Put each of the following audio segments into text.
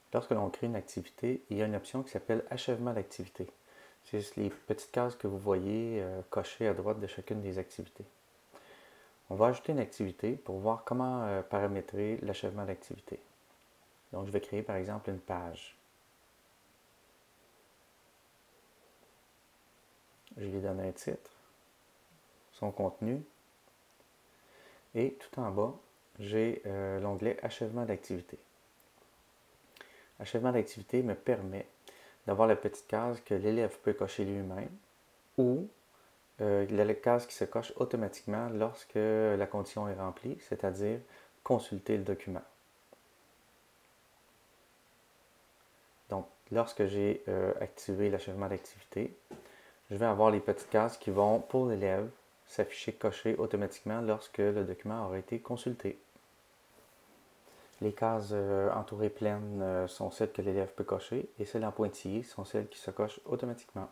Lorsque l'on crée une activité, il y a une option qui s'appelle achèvement d'activité. C'est juste les petites cases que vous voyez cochées à droite de chacune des activités. On va ajouter une activité pour voir comment paramétrer l'achèvement d'activité. Donc, je vais créer par exemple une page. Je lui donne un titre, son contenu, et tout en bas, j'ai l'onglet achèvement d'activité. Achèvement d'activité me permet d'avoir la petite case que l'élève peut cocher lui-même ou la case qui se coche automatiquement lorsque la condition est remplie, c'est-à-dire consulter le document. Donc, lorsque j'ai activé l'achèvement d'activité, je vais avoir les petites cases qui vont, pour l'élève, s'afficher cochées automatiquement lorsque le document aura été consulté. Les cases entourées pleines sont celles que l'élève peut cocher et celles en pointillés sont celles qui se cochent automatiquement.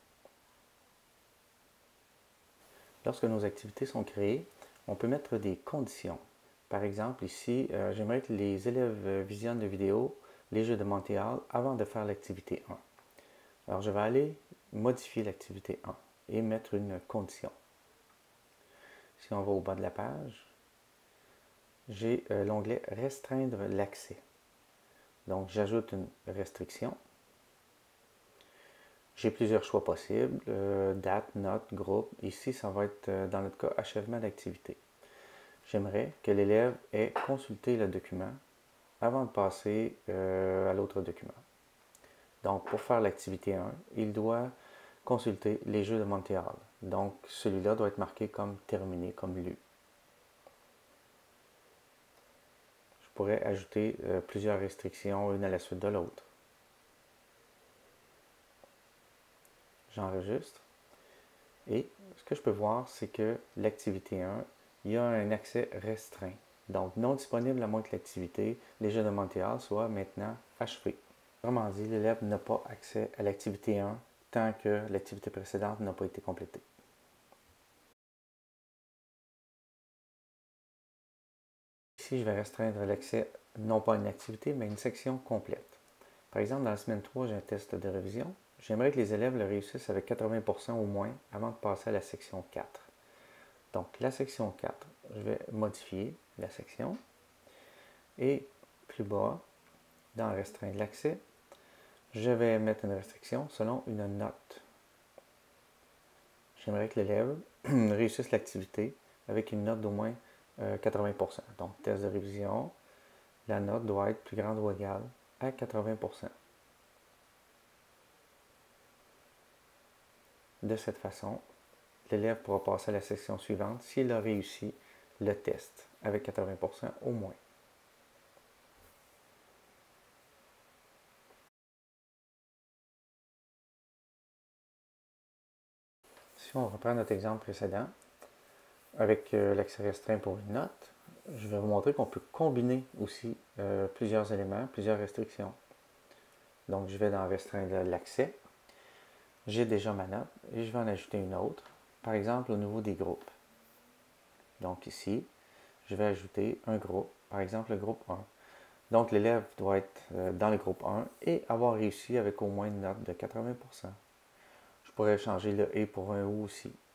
Lorsque nos activités sont créées, on peut mettre des conditions. Par exemple, ici, j'aimerais que les élèves visionnent la vidéo Les Jeux de Montréal avant de faire l'activité 1. Alors, je vais aller modifier l'activité 1 et mettre une condition. Si on va au bas de la page, j'ai l'onglet Restreindre l'accès. Donc, j'ajoute une restriction. J'ai plusieurs choix possibles, date, note, groupe. Ici, ça va être, dans notre cas, achèvement d'activité. J'aimerais que l'élève ait consulté le document avant de passer à l'autre document. Donc, pour faire l'activité 1, il doit consulter les Jeux de Montréal. Donc, celui-là doit être marqué comme terminé, comme lu. Je pourrais ajouter plusieurs restrictions, une à la suite de l'autre. J'enregistre. Et ce que je peux voir, c'est que l'activité 1, il y a un accès restreint. Donc, non disponible à moins que l'activité Les Jeux de Montréal soit maintenant achevée. Autrement dit, l'élève n'a pas accès à l'activité 1 tant que l'activité précédente n'a pas été complétée. Ici, je vais restreindre l'accès non pas à une activité, mais à une section complète. Par exemple, dans la semaine 3, j'ai un test de révision. J'aimerais que les élèves le réussissent avec 80% au moins avant de passer à la section 4. Donc, la section 4, je vais modifier la section. Et plus bas, dans Restreindre l'accès, je vais mettre une restriction selon une note. J'aimerais que l'élève réussisse l'activité avec une note d'au moins 80%. Donc, test de révision, la note doit être plus grande ou égale à 80%. De cette façon, l'élève pourra passer à la section suivante s'il a réussi le test avec 80% au moins. Si on reprend notre exemple précédent, avec l'accès restreint pour une note, je vais vous montrer qu'on peut combiner aussi plusieurs éléments, plusieurs restrictions. Donc, je vais dans Restreindre l'accès. J'ai déjà ma note et je vais en ajouter une autre, par exemple au niveau des groupes. Donc ici, je vais ajouter un groupe, par exemple le groupe 1. Donc l'élève doit être dans le groupe 1 et avoir réussi avec au moins une note de 80%. Je pourrais changer le « et » pour un « ou » aussi.